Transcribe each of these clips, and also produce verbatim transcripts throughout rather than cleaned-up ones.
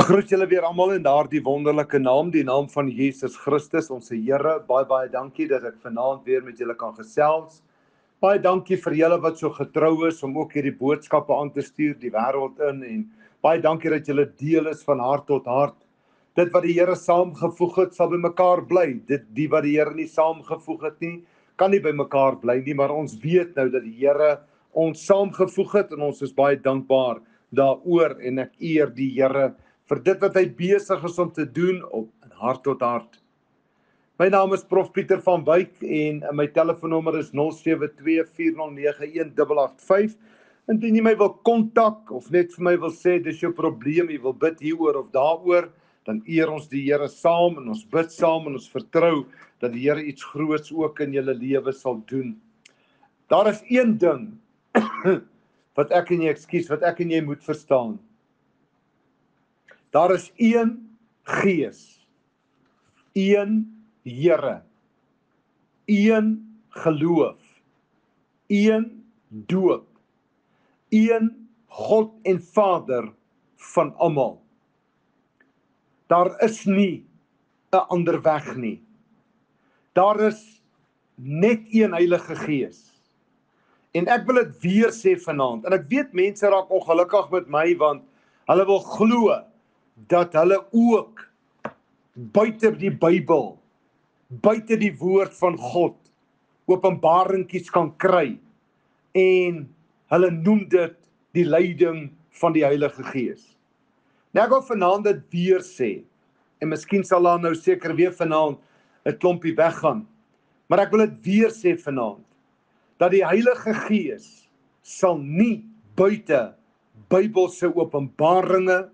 Ek groet julle weer almal in daardie wonderlike naam, die naam van Jesus Christus, ons Here. Baie baie dankie dat ek vanaand weer met julle kan gesels. Baie dankie vir julle wat so getrou is om ook hierdie boodskappe aan te stuur die wêreld in en baie dankie dat julle deel is van hart tot hart. Dit wat die Here saamgevoeg het, sal by mekaar bly. Dit die wat die Here nie saamgevoeg het nie, kan nie by mekaar bly nie, maar ons weet nou dat die Here ons saamgevoeg het en ons is baie dankbaar daaroor en ek eer die Here vir dit wat hy besig is om te doen op hart tot hart. My naam is Prof Pieter van Wyk en my telefoonnommer is nul sewe twee vier nul nege een agt agt vyf. Indien jy my wil kontak of net vir my wil sê dis jou probleem, jy wil bid hieroor of daaroor, dan eer ons die Here saam en ons bid saam en ons vertrou dat die Here iets groots ook in julle lewe sal doen. Daar is een ding wat ek en jy, ekskuus, wat ek en jy moet verstaan. Daar is een Gees, een Here, een geloof, een doop, een God en Vader van almal. Daar is nie 'n ander weg nie. Daar is net een Heilige Gees. En ek wil dit weer sê vanaand, en ek weet mense raak ongelukkig met my, want hulle wil glo dat hulle ook buite die Bybel, buite die woord van God, openbaringkies kan kry, en hulle noem dit die leiding van die Heilige Gees. Nou ek wil vanaand dit weer sê, en miskien sal daar nou seker weer vanaand 'n klompie weggaan, maar ek wil dit weer sê vanaand, dat die Heilige Gees sal nie buite Bybelse openbaringe,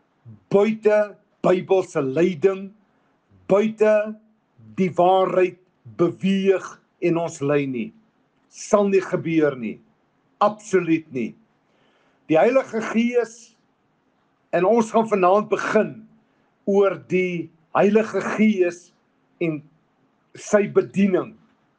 buite Bybelse leiding, buite die waarheid beweeg en ons lei nie. Sal nie gebeur nie. Absoluut nie. Die Heilige Gees, en ons gaan vanaand begin oor die Heilige Gees en sy bediening.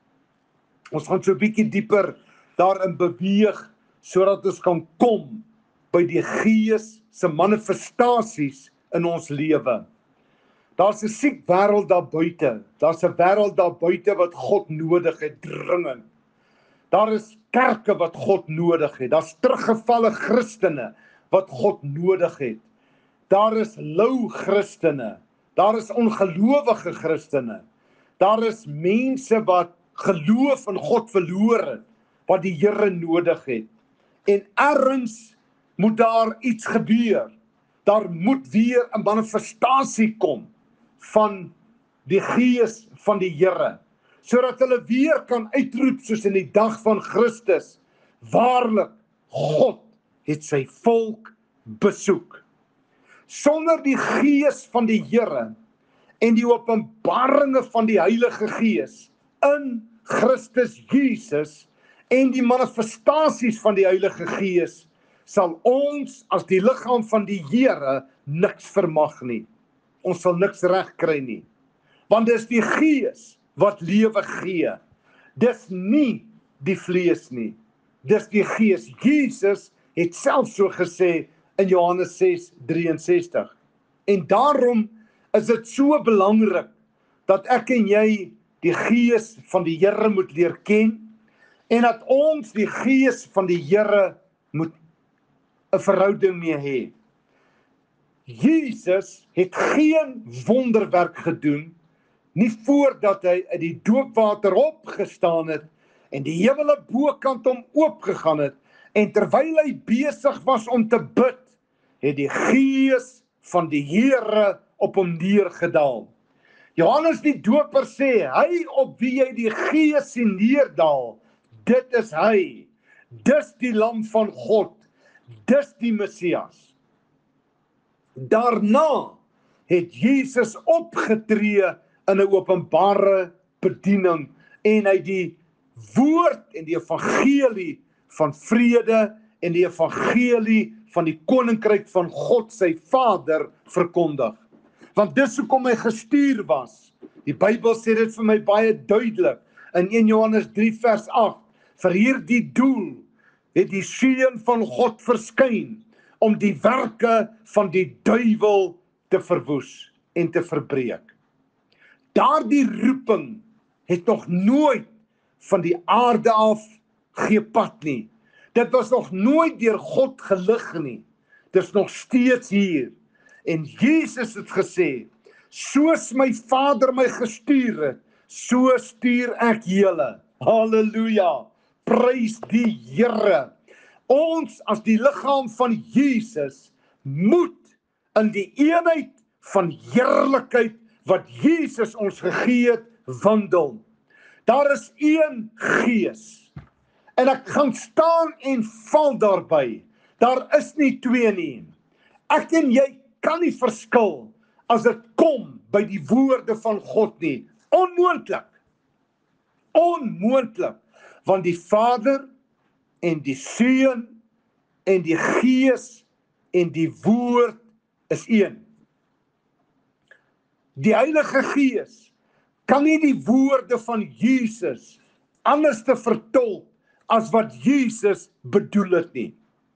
Ons gaan so 'n bietjie dieper daarin beweeg, sodat ons kan kom by die Gees se manifestasies in ons lewe. Daar's 'n siek wêreld daar buite. Daar's 'n wêreld daar buite wat God nodig het, dringend. Daar is kerke wat God nodig het. Daar's teruggevalle Christene wat God nodig het. Daar is lou Christene. Daar is ongelowige Christene. Daar is mense wat geloof in God verloor het, wat die Here nodig het. En ergens moet daar iets gebeur. Daar moet weer 'n manifestasie kom van die Gees van die Here, sodat hulle weer kan uitroep soos in die dag van Christus, waarlik, God het sy volk besoek. Sonder die Gees van die Here en die openbaringe van die Heilige Gees in Christus Jesus en die manifestasies van die Heilige Gees, sal ons as die liggaam van die Here niks vermag nie. Ons sal niks reg kry nie. Want dis die Gees wat lewe gee. Dis nie die vlees nie. Dis die Gees. Jesus het self so gesê in Johannes ses drieënsestig. En daarom is dit so belangrik dat ek en jy die Gees van die Here moet leer ken en dat ons die Gees van die Here moet 'n verhouding mee hê. Jesus het geen wonderwerk gedoen, nie voordat hy uit die doopwater opgestaan het en die hemele bokant hom oopgegaan het, en terwyl hy besig was om te bid, het die Gees van die Here op hom neergedaal. Johannes die Doper sê, hy op wie jy die Gees sien neerdaal, dit is hy, dis die lam van God, dis die Messias. Daarna het Jesus opgetree in 'n openbare bediening en hy die woord en die evangelie van vrede en die evangelie van die koninkryk van God sy Vader verkondig. Want dis hoekom hy gestuur was. Die Bybel sê dit vir my baie duidelik in een Johannes drie vers agt. Vir hierdie doel het die Seun van God verskyn om die werke van die duiwel te verwoes en te verbreek. Daardie roeping het nog nooit van die aarde af gepad nie. Dit was nog nooit deur God gelig nie. Dit is nog steeds hier. En Jesus het gesê, soos my Vader my gestuur het, so stuur ek julle. Halleluja. Prys die Here. Ons as die liggaam van Jesus moet in die eenheid van heerlikheid wat Jesus ons gegee het, wandel. Daar is een gees. En ek gaan staan en val daarby. Daar is nie twee nie. Ek en jy kan nie verskil as dit kom by die woorde van God nie. Onmoontlik. Onmoontlik. Want die Vader en die Seun en die Gees en die Woord is een. Die Heilige Gees kan nie die woorde van Jesus anders te vertolk as wat Jesus bedoel het nie.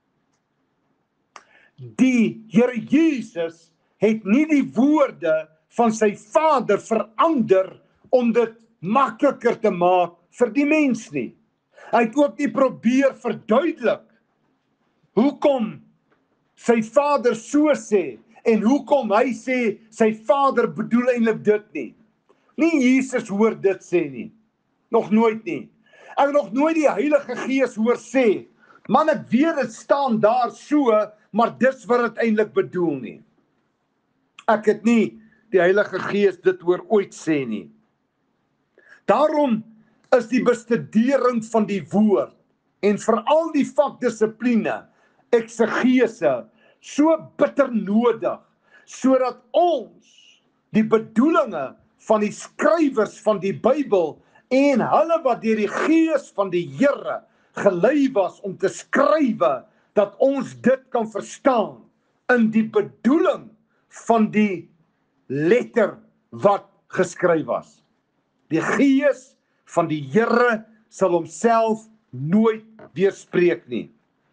Die Here Jesus het nie die woorde van sy Vader verander om dit makliker te maak vir die mens nie. Hy het ook nie probeer verduidelik hoekom sy Vader so sê en hoekom hy sê sy Vader bedoel eintlik dit nie. Nie Jesus hoor dit sê nie. Nog nooit nie. Ek het nog nooit die Heilige Gees hoor sê, man, ek weet dit staan daar so, maar dis wat dit eintlik bedoel nie. Ek het nie die Heilige Gees dit hoor ooit sê nie. Daarom is die bestudering van die woord en veral die vakdissipline, eksegese, so bitter nodig, sodat ons die bedoelinge van die skrywers van die Bybel en hulle wat deur die Gees van die Here gelei was om te skrywe, dat ons dit kan verstaan in die bedoeling van die letter wat geskryf was. Die Gees van die Here sal homself nooit weerspreek nie.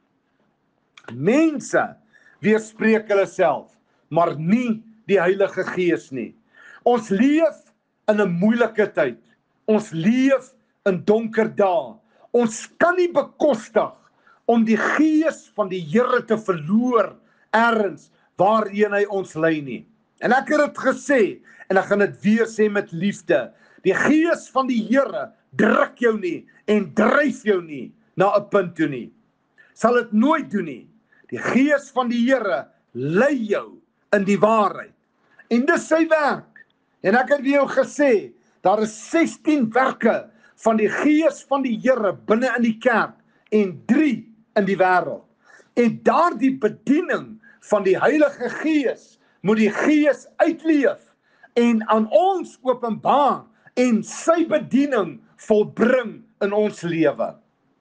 Mense weerspreek hulle self, maar nie die Heilige Gees nie. Ons leef in 'n moeilike tyd. Ons leef in donker dae. Ons kan nie bekostig om die Gees van die Here te verloor ergens waarheen hy ons lei nie. En ek het dit gesê, en ek gaan dit weer sê met liefde. Die Gees van die Here druk jou nie en dryf jou nie na 'n punt toe nie. Sal dit nooit doen nie. Die Gees van die Here lei jou in die waarheid. En dis sy werk. En ek het vir jou gesê, daar is sestien werke van die Gees van die Here binne in die kerk en drie in die wêreld. En daardie bediening van die Heilige Gees moet die Gees uitleef en aan ons openbaar en sy bediening volbring in ons lewe.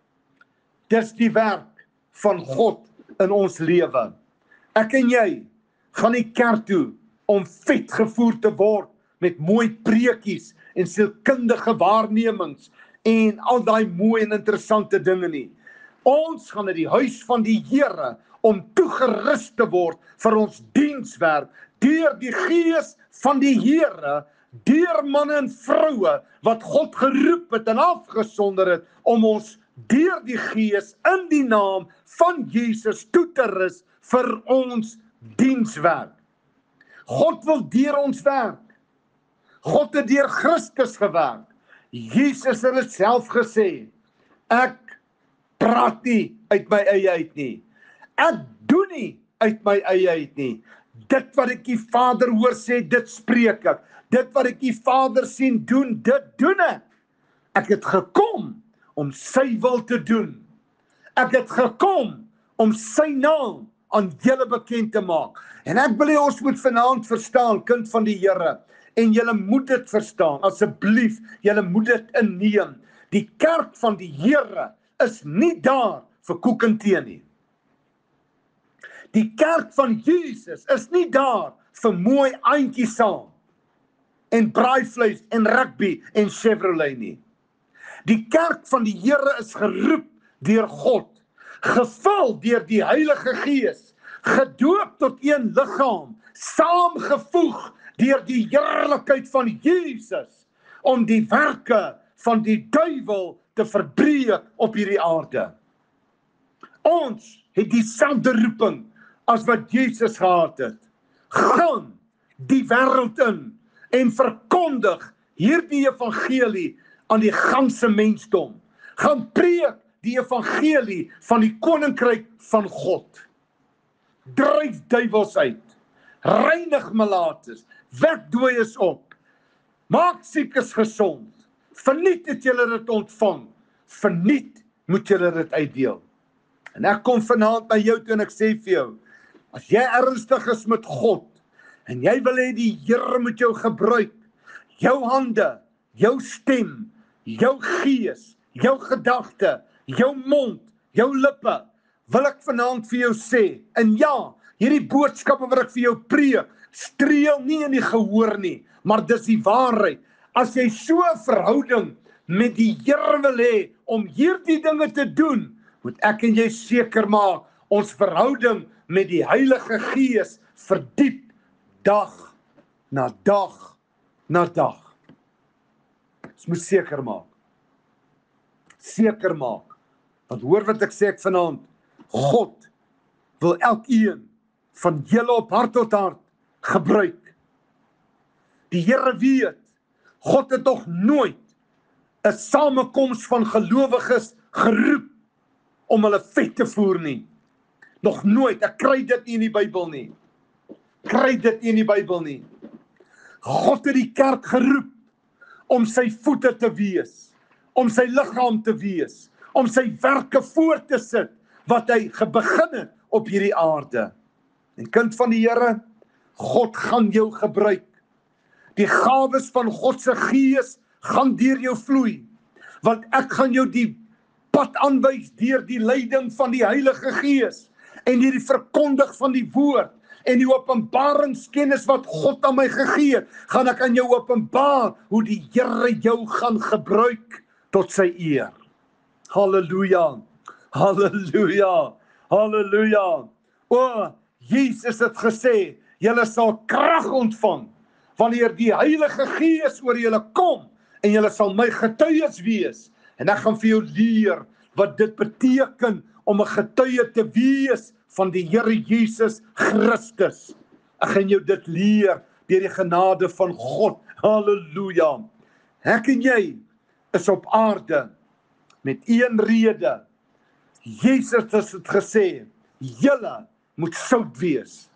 Dis die werk van God in ons lewe. Ek en jy gaan nie kerk toe om vet gevoer te word met mooi preekies en sielkundige waarnemings en al daai mooi en interessante dinge nie. Ons gaan na die huis van die Here om toegerus te word vir ons dienswerk deur die Gees van die Here, deur manne en vroue wat God geroep het en afgesonder het om ons deur die Gees in die naam van Jesus toe te rus vir ons dienswerk. God wil deur ons werk. God het deur Christus gewerk. Jesus het dit self gesê, ek praat nie uit my eie uit nie. Ek doen nie uit my eie uit nie. Dit wat ek die Vader hoor sê, dit spreek ek. Dit wat ek die Vader sien doen, dit doen ek. Ek het gekom om sy wil te doen. Ek het gekom om sy naam aan julle bekend te maak. En ek wil hê ons moet vanaand verstaan, kind van die Here, en julle moet dit verstaan, asseblief, julle moet dit inneem. Die kerk van die Here is nie daar vir koek en tee nie. Die kerk van Jesus is nie daar vir mooi aantjies saam en braaivleis en rugby en Chevrolet nie. Die kerk van die Here is geroep deur God, gevul deur die Heilige Gees, gedoop tot een liggaam, saamgevoeg deur die heerlikheid van Jesus, om die werke van die duiwel te verbreek op hierdie aarde. Ons het dieselfde roeping as wat Jesus gehad het. Gaan die wêreld in en verkondig hierdie evangelie aan die ganse mensdom. Gaan preek die evangelie van die koninkryk van God. Dryf duiwels uit, reinig malaates, wek dooies op, maak siekes gesond, verniet het julle dit ontvang, verniet moet julle dit uitdeel. En ek kom vanaand by jou toe en ek sê vir jou, as jy ernstig is met God, en jy wil hê die Here moet jou gebruik, jou hande, jou stem, jou gees, jou gedagte, jou mond, jou lippe, wil ek vanaand vir jou sê, en ja, hierdie boodskappe wat ek vir jou preek, streel nie in die gehoor nie, maar dis die waarheid. As jy so 'n verhouding met die Here wil hê, om hierdie dinge te doen, moet ek en jy seker maak, ons verhouding met die Heilige Gees verdiep, dag na dag na dag. Ons moet seker maak. Seker maak. Want hoor wat ek sê ek vanaand, God wil elkeen van julle op hart tot hart gebruik. Die Here weet, God het nog nooit 'n samekoms van gelowiges geroep om hulle vet te voer nie. Nog nooit, ek kry dit nie in die Bybel nie. Kry dit nie in die Bybel nie. God het die kerk geroep om sy voete te wees, om sy liggaam te wees, om sy werke voort te sit, wat hy begin het op hierdie aarde. En kind van die Here, God gaan jou gebruik. Die gawes van God se Gees gaan deur jou vloei, want ek gaan jou die pad aanwys deur die leiding van die Heilige Gees, en deur die verkondig van die woord, en die openbaringskennis wat God aan my gegee het, gaan ek aan jou openbaar, hoe die Here jou gaan gebruik, tot sy eer. Halleluja, halleluja, halleluja. O, Jesus het gesê, julle sal krag ontvang, wanneer die Heilige Gees oor julle kom, en julle sal my getuies wees, en ek gaan vir jou leer, wat dit beteken, om 'n getuie te wees, van die Here Jesus Christus. Ek gaan jou dit leer, deur die genade van God, halleluja. Ek en jy, is op aarde, met een rede. Jesus het gesê, julle moet sout wees.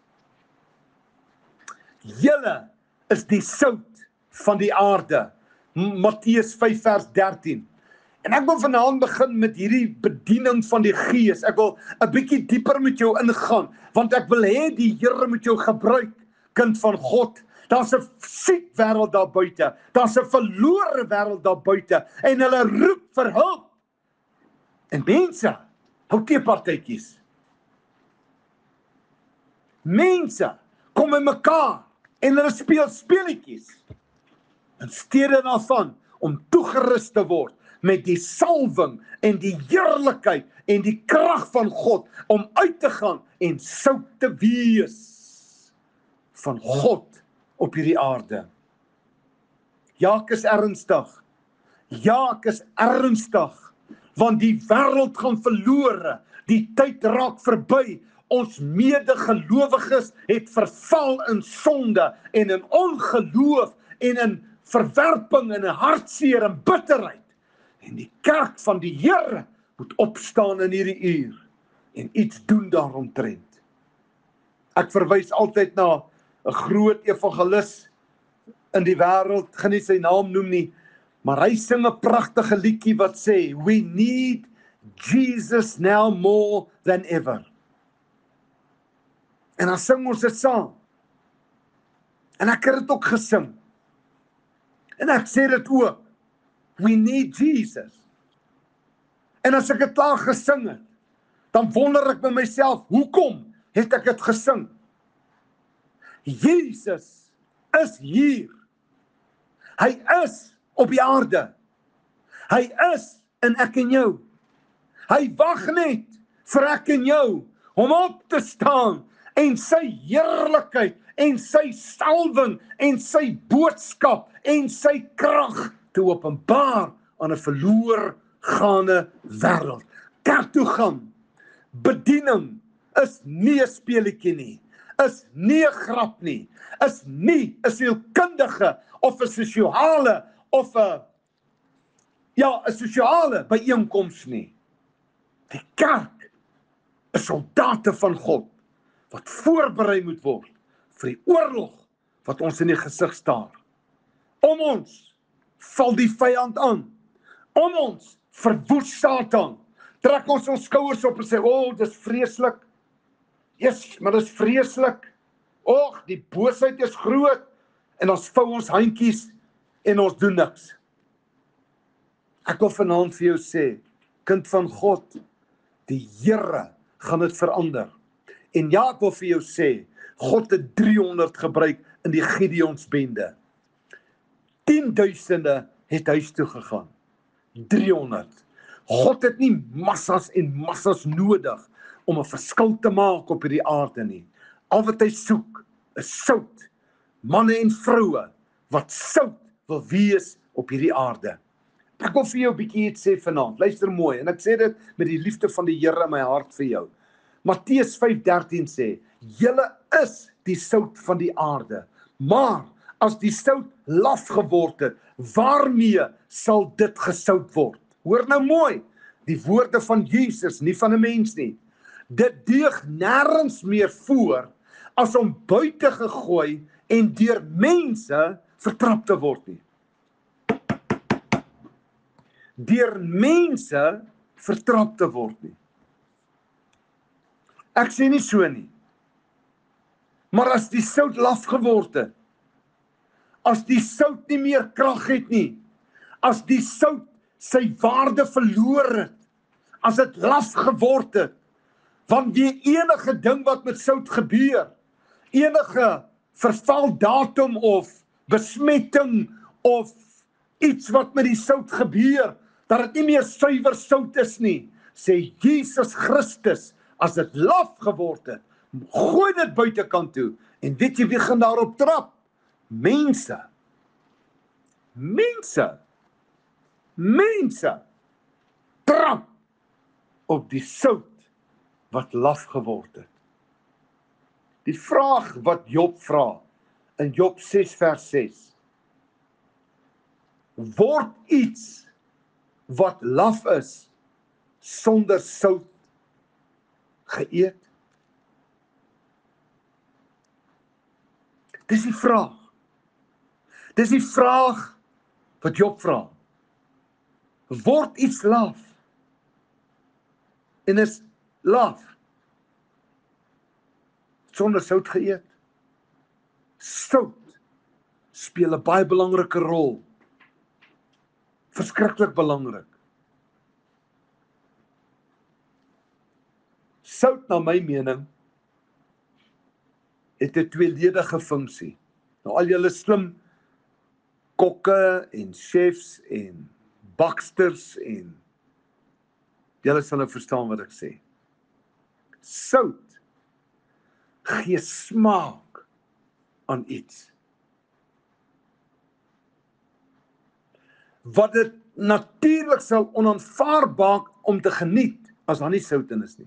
Julle is die sout van die aarde. Matteus vyf vers dertien. En ek wil vanaand begin met hierdie bediening van die Gees. Ek wil 'n bietjie dieper met jou ingaan, want ek wil hê die Here moet jou gebruik, kind van God. Daar's 'n siek wêreld daar buite. Daar's 'n verlore wêreld daar buite, en hulle roep vir hulp. En mense hou teepartytjies. Mense kom by mekaar en hulle speel speletjies, in steede daarvan om toegerus te word met die salwing en die heerlikheid en die krag van God, om uit te gaan en sout te wees van God op hierdie aarde. Ja, ek is ernstig. Ja, ek is ernstig, want die wêreld gaan verlore, die tyd raak verby. Ons medegelowiges het verval in sonde en in ongeloof en in verwerping en in hartseer en bitterheid. En die kerk van die Here moet opstaan in hierdie uur en iets doen daaromtrent. Ek verwys altyd na 'n groot evangelis in die wêreld, gaan nie sy naam noem nie, maar hy sing 'n pragtige liedjie wat sê, we need Jesus now more than ever. En dan sing ons dit saam. En ek het dit ook gesing. En ek sê dit ook. We need Jesus. En as ek dit klaar gesing het, dan wonder ek by myself, hoekom het ek dit gesing? Jesus is hier. Hy is op die aarde. Hy is in ek en jou. Hy wag net vir ek en jou, om op te staan en sy heerlikheid, en sy salwing, en sy boodskap, en sy krag te openbaar aan 'n verloor gaande wêreld. Kerk toe gaan, bediening is nie 'n speletjie nie, is nie 'n grap nie, is nie 'n sielkundige of 'n sosiale of 'n ja, 'n sosiale byeenkoms nie. Die kerk is soldate van God wat voorberei moet word vir die oorlog wat ons in die gesig staar. Om ons val die vyand aan. Om ons verwoes Satan. Trek ons ons skouers op en sê, "O, oh, dis vreeslik." Yes, maar dis vreeslik. Och, die boosheid is groot. En ons vou ons handjies en ons doen niks. Ek wil vanaand vir jou sê, kind van God, die Here gaan dit verander. En ja, ek wil vir jou sê, God het driehonderd gebruik in die Gideonsbende. Tienduisende het huis toe gegaan. driehonderd. God het nie massas en massas nodig om 'n verskil te maak op hierdie aarde nie. Al wat hy soek is sout. Manne en vroue wat sout wil wees op hierdie aarde. Ek wil vir jou 'n bietjie iets sê vanaand. Luister mooi, en ek sê dit met die liefde van die Here in my hart vir jou. Matteus vyf dertien sê, julle is die sout van die aarde, maar as die sout laf geword het, waarmee sal dit gesout word? Hoor nou mooi, die woorde van Jesus, nie van 'n mens nie. Dit deug nêrens meer voor as om buite gegooi en deur mense vertrap te word nie. Deur mense vertrap te word nie. Ek sê nie so nie. Maar as die sout laf geword het, as die sout nie meer krag het nie, as die sout sy waarde verloor het, as dit laf geword het, want die enige ding wat met sout gebeur, enige vervaldatum of besmetting of iets wat met die sout gebeur, dat dit nie meer suiwer sout is nie, sê Jesus Christus, as dit laf geword het, gooi dit buitekant toe, en weet jy wie gaan daarop trap? Mense. Mense. Mense. Trap op die sout wat laf geword het. Die vraag wat Job vra, in Job ses vers ses, word iets wat laf is, sonder sout geëet? Dis die vraag. Dis die vraag wat Job vra. Word iets laf? En is laf sonder sout geëet? Sout speel 'n baie belangrike rol. Verskriklik belangrik. Sout, na my mening, het 'n tweeledige funksie. Nou al julle slim kokke en chefs en baksters en julle sal nou verstaan wat ek sê. Sout gee smaak aan iets. Wat dit natuurlik sal onaanvaarbaar om te geniet as daar nie sout in is nie.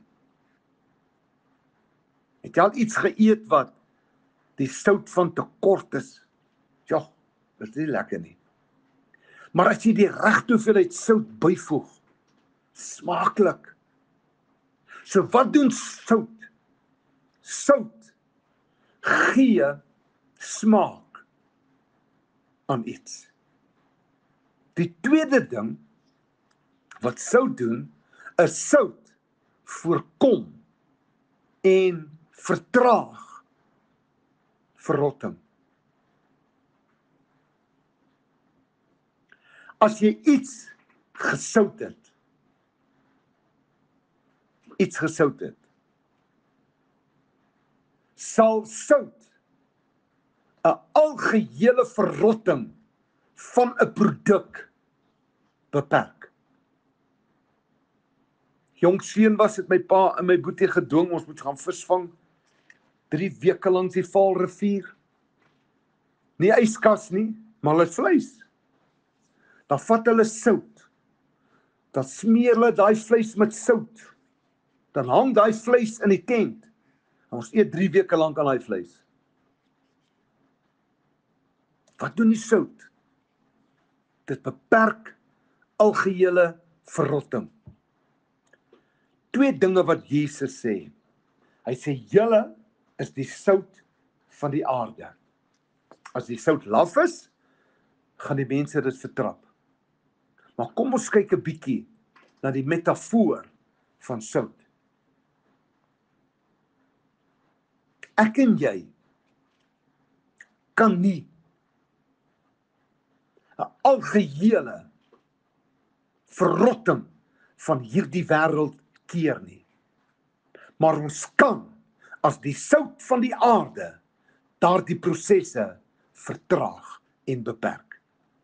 Het jy al iets geëet wat die sout van tekort is? Ja, dit is nie lekker nie. Maar as jy die regte hoeveelheid sout byvoeg, smaaklik. So wat doen sout? Sout gee smaak aan iets. Die tweede ding wat sout doen, is sout voorkom en vertraag verrotting. As jy iets gesout het, iets gesout het, sal sout 'n algehele verrotting van 'n produk beperk. Jong seun was dit my pa en my boetie gedwing, ons moet gaan visvang. drie weke langs die Vaalrivier. Nie yskas nie, maar hulle het vleis. Dan vat hulle sout. Dan smeer hulle daai vleis met sout. Dan hang daai vleis in die tent. En ons eet drie weke lank aan daai vleis. Wat doen die sout? Dit beperk algehele verrotting. Twee dinge wat Jesus sê. Hy sê, julle is die sout van die aarde. As die sout laf is, gaan die mense dit vertrap. Maar kom ons kyk 'n bietjie na die metafoor van sout. Ek en jy kan nie 'n algehele verrotting van hierdie wêreld keer nie. Maar ons kan, as die sout van die aarde, daardie prosesse vertraag en beperk.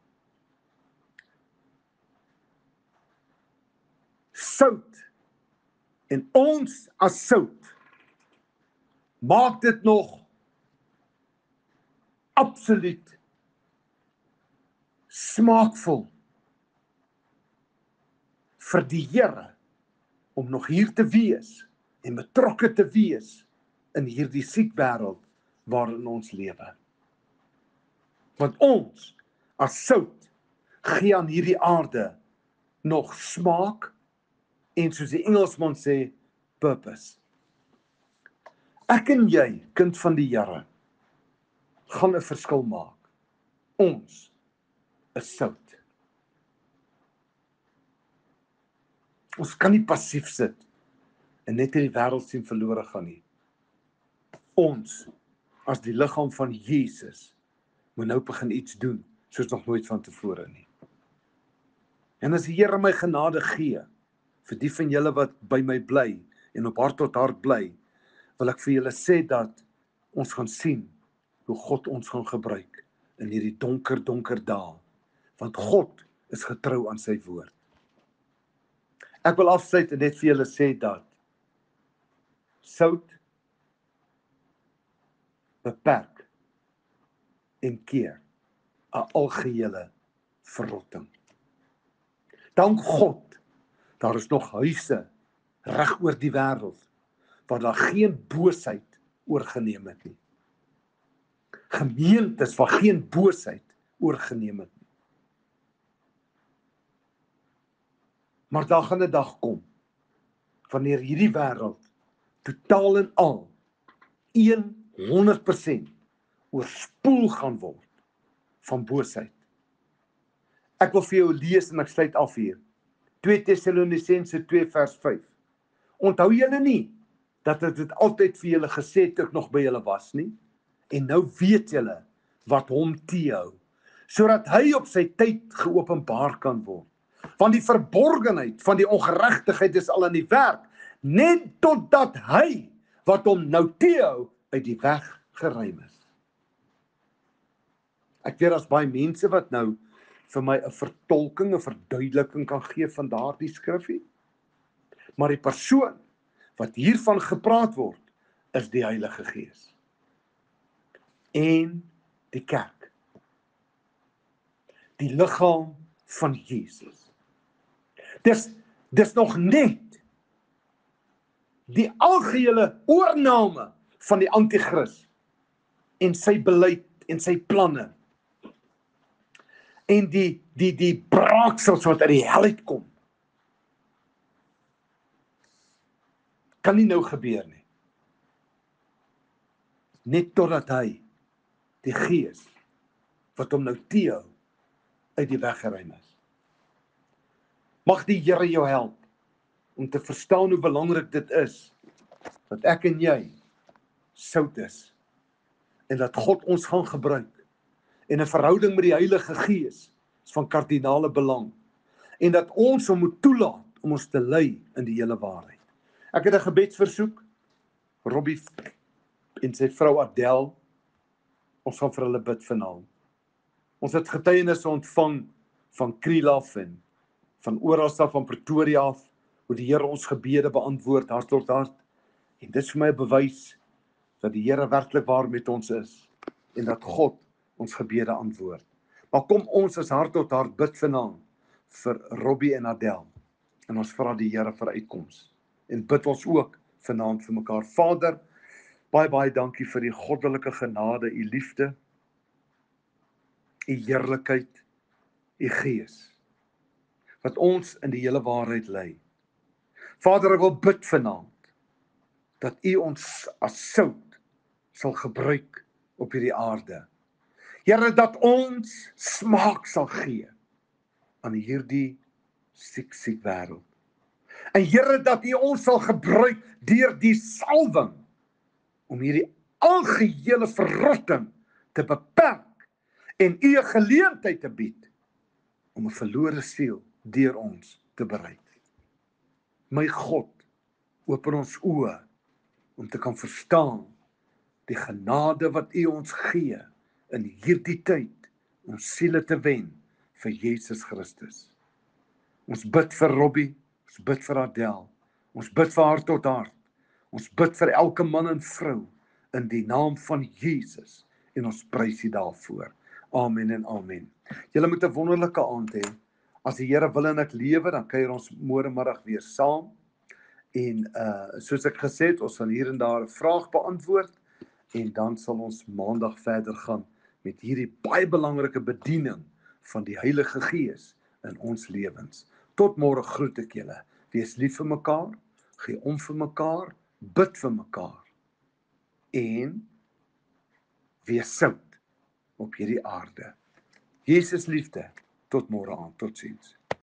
Sout, en ons as sout, maak dit nog absoluut smaakvol vir die Here om nog hier te wees en betrokke te wees in hierdie siek wêreld waarin ons lewe. Want ons as sout gee aan hierdie aarde nog smaak en soos die Engelsman sê, purpose. Ek en jy, kind van die Here, gaan 'n verskil maak. Ons is sout. Ons kan nie passief sit en net in die wêreld sien verlore gaan nie. Ons, as die liggaam van Jesus, moet nou begin iets doen, soos nog nooit van tevore nie. En as die Here my genade gee, vir die van julle wat by my bly, en op hart tot hart bly, wil ek vir julle sê dat ons gaan sien, hoe God ons gaan gebruik, in hierdie donker, donker dae, want God is getrou aan sy woord. Ek wil afsluit en net vir julle sê dat, sout, beperk, en keer, 'n algehele verrotting. Dank God, daar is nog huise, reg oor die wêreld, waar daar geen boosheid oorgeneem het nie. Gemeentes waar geen boosheid oorgeneem het nie. Maar daar gaan 'n dag kom, wanneer hierdie wêreld, totaal en al, honderd persent oorspoel gaan word, van boosheid. Ek wil vir jou lees en ek sluit af hier. twee Tessalonisense twee vers vyf. Onthou julle nie, dat ek dit altyd vir julle gesê het, ek nog by julle was nie? En nou weet julle, wat hom teehou, sodat hy op sy tyd geopenbaar kan word. Want die verborgenheid van die ongeregtigheid is al in die werk, net totdat hy, wat hom nou teehou, uit die weg geruim is. Ek weet as baie mense wat nou vir my 'n vertolking, 'n verduideliking kan gee van daardie skrifgie. Maar die persoon wat hiervan gepraat word, is die Heilige Gees. En die kerk. Die liggaam van Jesus. Dis, dis nog net die algehele oorname van die anti-kris en sy beleid en sy planne. En die, die, die braaksels wat uit die hel uitkom, kan nie nou gebeur nie. Net totdat hy, die Gees, wat hom nou teehou, uit die weg geruim is. Mag die Here jou help, om te verstaan hoe belangrik dit is, dat ek en jy, sout is, en dat God ons gaan gebruik, en 'n verhouding met die Heilige Gees is van kardinale belang, en dat ons hom moet toelaat om ons te lei in die hele waarheid. Ek het 'n gebedsversoek, Robbie en sy vrou Adel, ons gaan vir hulle bid vanaand. Ons het getuienisse ontvang van Kriel af en van oral af van Pretoria af, hoe die Here ons gebede beantwoord hart tot hart, en dit is vir my 'n bewys dat die Here werklik waar met ons is en dat God ons gebede antwoord. Maar kom ons as hart tot hart bid vanaand vir Robbie en Adel. En ons vra die Here vir uitkoms. En bid ons ook vanaand vir mekaar. Vader, baie baie dankie vir die goddelike genade, u liefde, u heerlikheid, u gees, wat ons in die hele waarheid lei. Vader, ek wil bid vanaand, dat u ons as sout sal gebruik op hierdie aarde. Here, dat ons smaak sal gee aan hierdie siek, siek wêreld. En Here, dat u ons sal gebruik deur die salwing om hierdie algehele verrotting te beperk en u 'n geleentheid te bied om 'n verlore siel deur ons te bereik. My God, open ons oë om te kan verstaan die genade wat u ons gee in hierdie tyd om siele te wen vir Jesus Christus. Ons bid vir Robbie, ons bid vir Adel, ons bid vir hart tot hart, ons bid vir elke man en vrou in die naam van Jesus en ons prys u daarvoor. Amen en amen. Julle moet 'n wonderlike aand hê. As die Here wil en ek lewe, dan kuier ons môre middag weer saam. En uh soos ek gesê het, ons sal hier en daar 'n vraag beantwoord en dan sal ons maandag verder gaan met hierdie baie belangrike bediening van die Heilige Gees in ons lewens. Tot môre groet ek julle. Wees lief vir mekaar, gee om vir mekaar, bid vir mekaar en wees sout op hierdie aarde. Jesus liefde, tot môre aand, totsiens.